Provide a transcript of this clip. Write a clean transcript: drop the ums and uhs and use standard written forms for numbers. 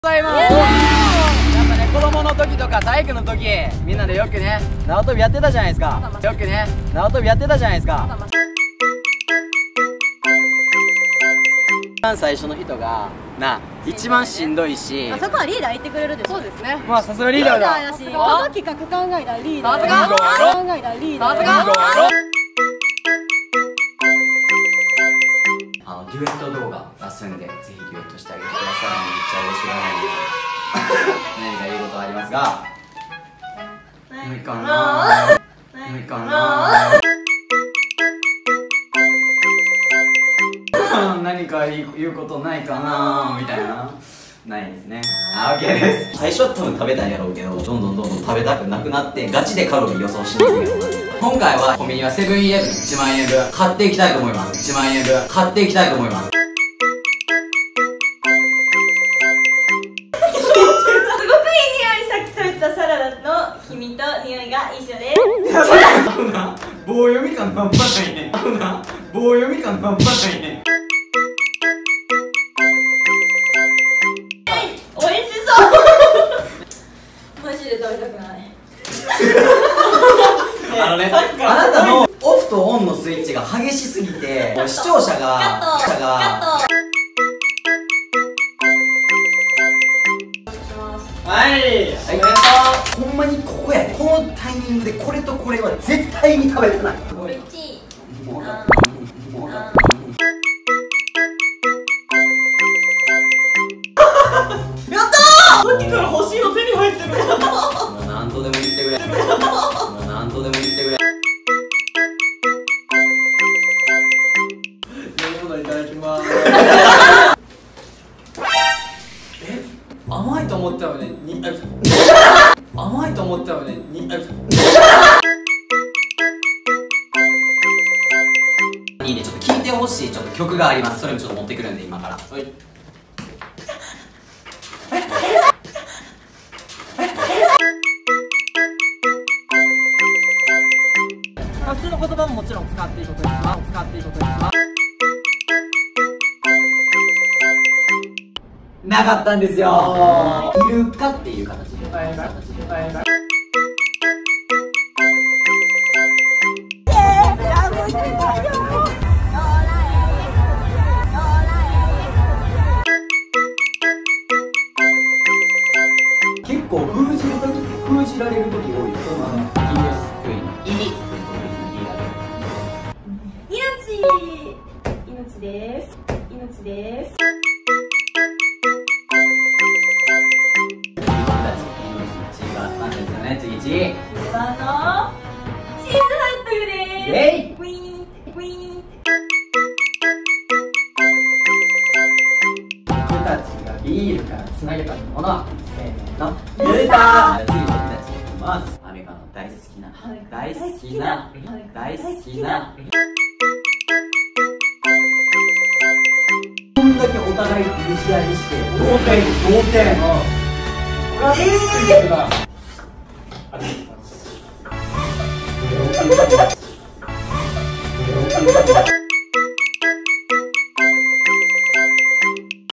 ございます。やっぱね、子供の時とか体育の時みんなでよくね縄跳びやってたじゃないですか。よくね縄跳びやってたじゃないですか。一番最初の人が一番しんどいし、 あそこはリーダー言ってくれるでしょ。 そうですね。まあさすがリーダーだ。 やし、この企画考えたリーダー。 さすが考えたリーダー。 さすがデュエット動画出すんで、ぜひデュエットしてあげてください。めっちゃ嬉しがらないんで何か言うことありますが、ないかなないかな何か言うことないかなみたいな。ないですね。あ、OK です。最初は多分食べたんやろうけど、どんどん食べたくなくなってガチでカロリー予想しに行くようになる。今回はコンビニはセブンイレブン1万円分買っていきたいと思います。1万円分買っていきたいと思います。 すごくいい匂い。さっき食べたサラダの黄身と匂いが一緒です。 棒読み感半端ないね。棒読み感半端ないね。 美味しそうマジで食べたくない。 あなたのオフとオンのスイッチが激しすぎて、視聴者がはい、 ほんまにここや。このタイミングでこれとこれは絶対に食べたない。 これ1位。 やったー。 さっきから欲しいの手に入ってる。 もう何度でも言ってくれ。もう何度でも言ってくれ。 飲み物いただきます。 甘いと思ったよね。甘いと思ったよね。いいね、ちょっと聴いてほしいちょっと曲があります。それもちょっと持ってくるんで今から。はい。 普通の言葉ももちろん使っていいことです。使っていいことです。 なかったんですよ。イルカっていう形で。結構封じられる時多いよ。 命です。命です。 次1。 2番のチーズハットグです。 イェイ。 ウィーンウィーン。 僕たちがビールからつなげたものはせーの入れた。次僕たちいきます。アメリカの大好きなこんだけお互い無視合いして同点。これは